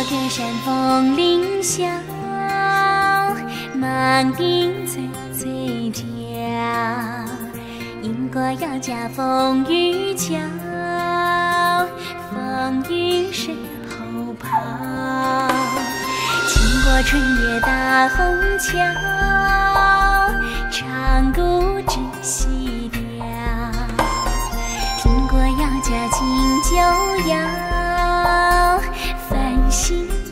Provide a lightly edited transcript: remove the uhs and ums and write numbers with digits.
隔山峰林小，忙顶最最娇。迎过姚家风雨桥，风雨身后跑。经过春夜大虹桥，长鼓知西调。听过姚家金九谣，繁星